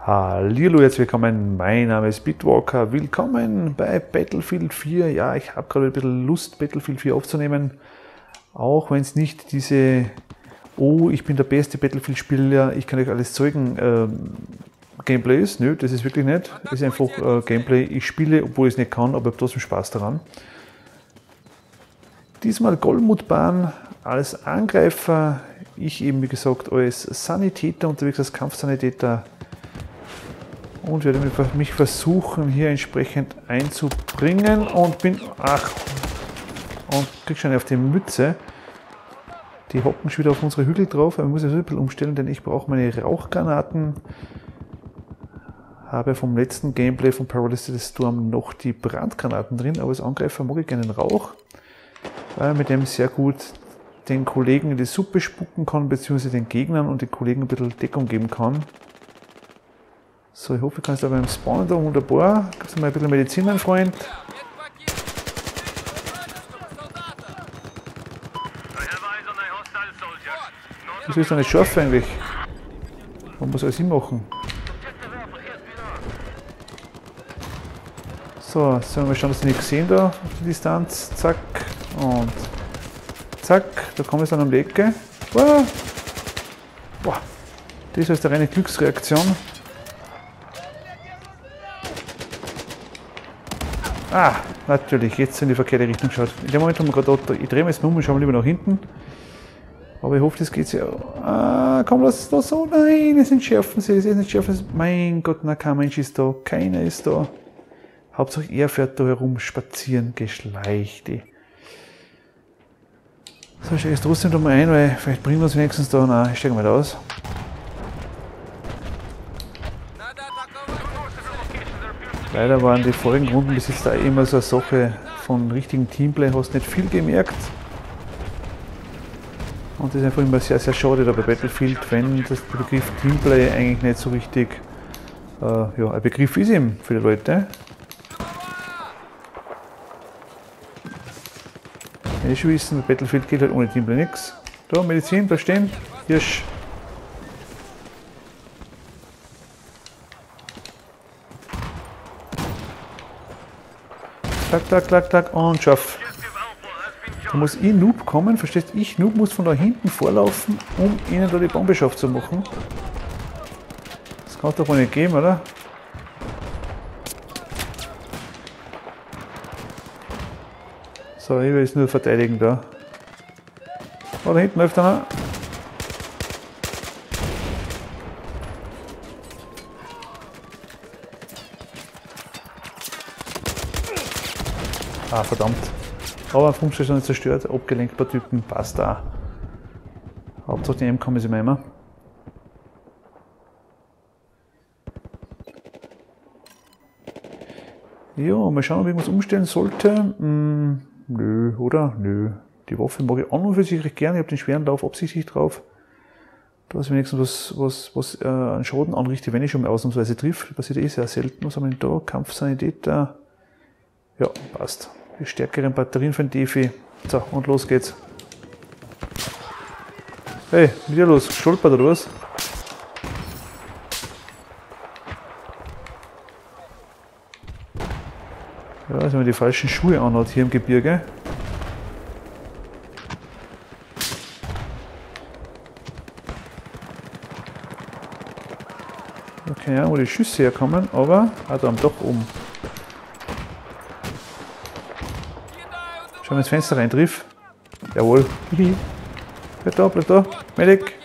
Hallihallo, herzlich willkommen, mein Name ist Bitwalker, willkommen bei Battlefield 4. Ja, ich habe gerade ein bisschen Lust, Battlefield 4 aufzunehmen, auch wenn es nicht diese, oh, ich bin der beste Battlefield-Spieler, ich kann euch alles zeigen, Gameplay ist. Nö, das ist wirklich nicht, es ist einfach Gameplay, ich spiele, obwohl ich es nicht kann, aber ich habe trotzdem Spaß daran. Diesmal Golmutbahn als Angreifer, ich eben wie gesagt als Sanitäter unterwegs, als Kampfsanitäter. Und werde mich versuchen hier entsprechend einzubringen und bin, und krieg schon auf die Mütze. Die hocken schon wieder auf unsere Hügel drauf, aber ich muss jetzt ein bisschen umstellen, denn ich brauche meine Rauchgranaten. Habe vom letzten Gameplay von Paralysis Storm noch die Brandgranaten drin, aber als Angreifer mag ich gerne den Rauch, weil man mit dem sehr gut den Kollegen in die Suppe spucken kann, beziehungsweise den Gegnern und den Kollegen ein bisschen Deckung geben kann. So, ich hoffe, ich kann es da beim Spawnen da wunderbar. Gibst du mal ein bisschen Medizin, mein Freund. Das ist doch nicht scharf eigentlich. Man muss alles hinmachen. So, sollen wir mal schauen, dass wir nicht sehen da auf die Distanz. Zack und zack. Da kommen wir dann um die Ecke. Wow. Boah. Das ist eine reine Glücksreaktion. Ah, natürlich, jetzt in die verkehrte Richtung geschaut. In dem Moment haben wir gerade, ich drehe mich jetzt um und schaue lieber nach hinten. Aber ich hoffe, das geht ja. Ah, komm, lass das so. Nein, es entschärfen sie, es entschärfen sie. Mein Gott, na, kein Mensch ist da, keiner ist da. Hauptsache er fährt da herum, spazieren, geschleicht. So, ich steige jetzt trotzdem da mal ein, weil vielleicht bringen wir uns wenigstens da. Nein, ich steige mal da aus. Leider waren die vorigen Runden bis jetzt da immer so eine Sache von richtigen Teamplay, hast nicht viel gemerkt. Und das ist einfach immer sehr, sehr schade da bei Battlefield, wenn das Begriff Teamplay eigentlich nicht so richtig ja, ein Begriff ist eben für die Leute. Wenn die schon wissen, bei Battlefield geht halt ohne Teamplay nichts. Da, Medizin, da stehen, Hirsch. Klack, klack, klack, klack und schaff. Da muss ich Noob kommen, verstehst du? Ich Noob muss von da hinten vorlaufen, um ihnen da die Bombe scharf zu machen. Das kann es doch wohl nicht geben, oder? So, ich will jetzt nur verteidigen da. Oh, da hinten läuft einer. Ah, verdammt. Aber Funkstation ist zerstört, abgelenkt paar Typen, passt da. Hauptsache die M kommen sie mir immer. Ja, mal schauen, ob ich was umstellen sollte. Nö, oder? Nö. Die Waffe mag ich an und für sich recht gerne, ich habe den schweren Lauf absichtlich drauf. Da ist wenigstens was an Schaden anrichte, wenn ich schon mal ausnahmsweise trifft. Das passiert eh sehr selten. Was haben wir denn da? Kampfsanitäter. Ja, passt. Die stärkeren Batterien für den Defi. So, und los geht's. Hey, wieder los, stolpert oder was? Ja, dass man die falschen Schuhe anhat hier im Gebirge. Keine Ahnung, wo die Schüsse herkommen, aber da doch oben. Schauen wir ins Fenster rein, triff. Jawohl. Bleib da, bleib da. Medic.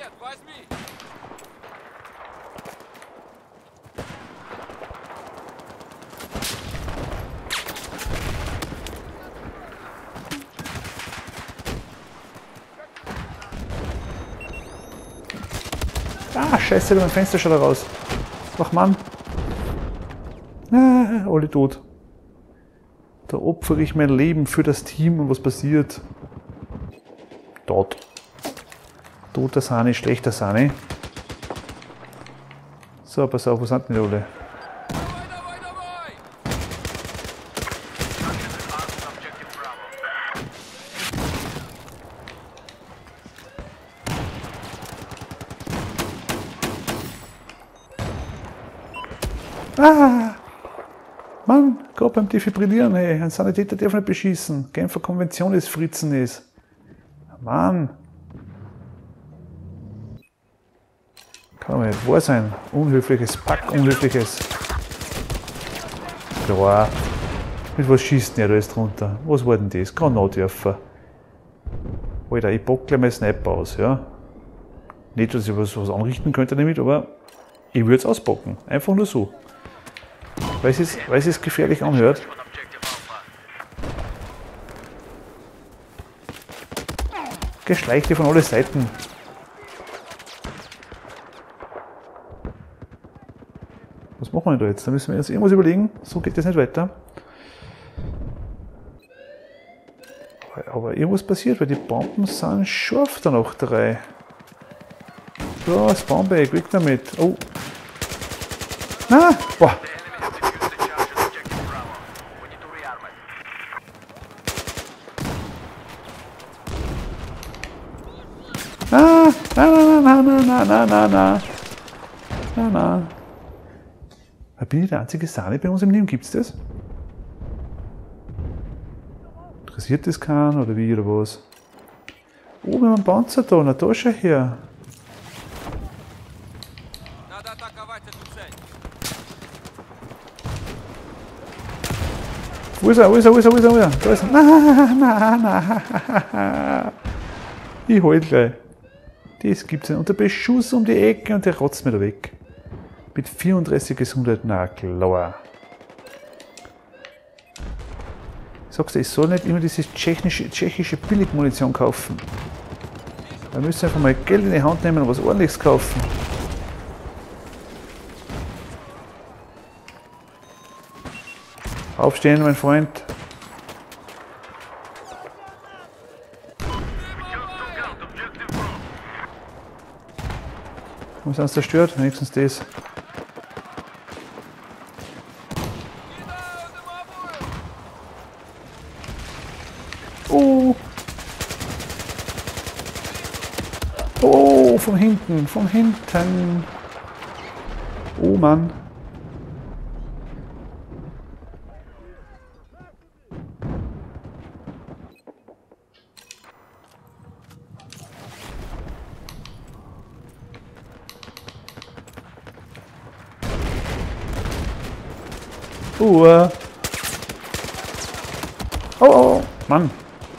Ah, scheiße, mein Fenster schaut da raus. Ach Mann. Ah, alle tot. Da opfere ich mein Leben für das Team und was passiert? Tot. Toter Sahne, schlechter Sahne. So, pass auf, wo sind denn die alle? Ah! Mann, gerade beim Defibrillieren, ey. Ein Sanitäter darf nicht beschießen. Genfer Konvention ist Fritzen ist. Mann! Kann doch nicht wahr sein. Unhöfliches Pack, Unhöfliches. Klar. Mit was schießt denn der alles drunter? Was war denn das? Granatwerfer. Alter, ich pack gleich mal Sniper aus, ja. Nicht, dass ich was anrichten könnte damit, aber ich würde es auspacken. Einfach nur so. Weil es sich gefährlich anhört. Geschleichte von allen Seiten. Was machen wir denn da jetzt? Da müssen wir uns irgendwas überlegen. So geht das nicht weiter. Aber irgendwas passiert, weil die Bomben sind scharf da noch 3. So, Spawnback, weg damit. Oh. Na, boah. Na, na, na, na, na, na, na, na. Na, na. Bin ich der einzige Sahne bei uns im Team? Gibt's das? Interessiert das keinen oder wie oder was? Oh, wir haben einen Panzer da, na da schau her. Wo ist er? Wo ist er? Wo ist er? Wo ist er? Wo ist er? Da ist er. Na, na, na. Ich halt gleich. Das gibt's nicht. Und der Beschuss um die Ecke und der rotzt mir da weg. Mit 34 Gesundheit, na klar. Sagst du, ich soll nicht immer diese tschechische Billigmunition kaufen. Da müsst ihr einfach mal Geld in die Hand nehmen und was Ordentliches kaufen. Aufstehen, mein Freund. Haben sie uns zerstört? Wenigstens das. Oh! Oh, von hinten, von hinten. Oh Mann. Oh, oh, Mann.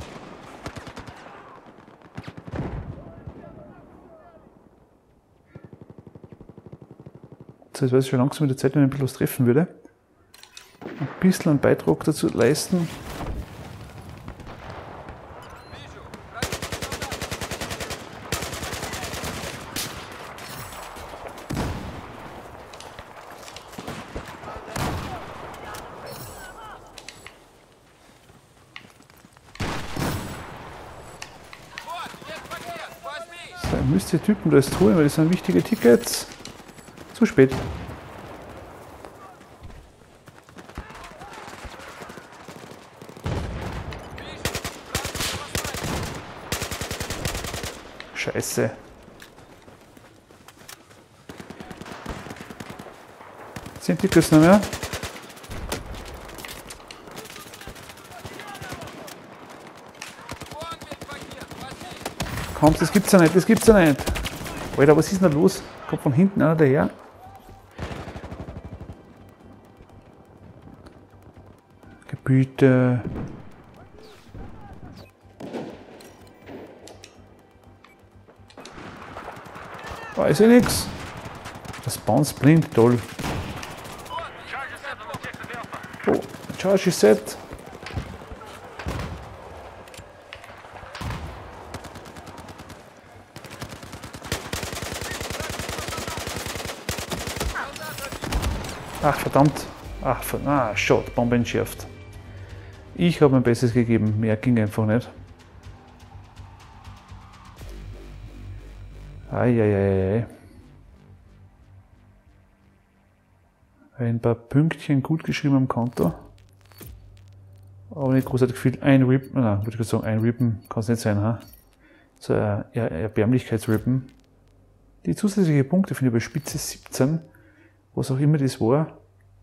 So, jetzt weiß ich schon langsam mit der Zeit, wenn ich ein bisschen was treffen würde. Ein bisschen einen Beitrag dazu leisten. So, ich müsste die Typen da jetzt holen, weil das sind wichtige Tickets. Zu spät. Scheiße. Sind Tickets noch mehr? Komm, das gibt's ja nicht, das gibt's ja nicht. Alter, was ist denn da los? Kommt von hinten einer daher? Gebüte. Weiß ich nix. Das Bounce blind, toll. Oh, Charge is set. Ach verdammt. Ach, Shot, Bombe entschärft. Ich habe mein Bestes gegeben, mehr ging einfach nicht. Eieiei. Ein paar Pünktchen gut geschrieben am Konto. Aber nicht großartig viel. Ein Rippen, nein, würde ich sagen, ein Rippen kann es nicht sein, ha? So ein Erbärmlichkeitsrippen. Die zusätzlichen Punkte finde ich bei Spitze 17, was auch immer das war.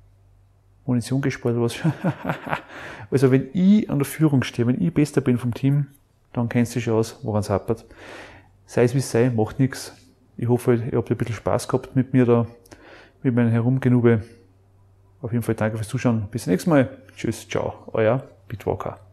Munition gespart oder was. Also wenn ich an der Führung stehe, wenn ich Bester bin vom Team, dann kennst du schon aus, woran es hapert. Sei es wie es sei, macht nichts. Ich hoffe, ihr habt ein bisschen Spaß gehabt mit mir da, mit meinem Herumgenube. Auf jeden Fall danke fürs Zuschauen. Bis zum nächsten Mal. Tschüss, ciao, euer Bitwalker.